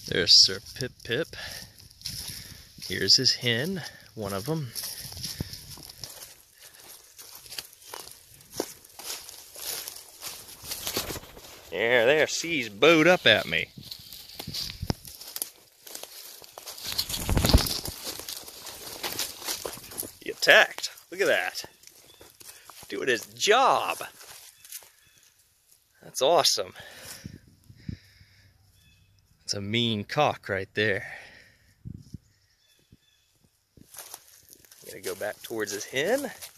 There's SirPipPip. Here's his hen, one of them. There, she's bowed up at me. He attacked. Look at that. Doing his job. That's awesome. That's a mean cock right there. I'm gonna go back towards his hen.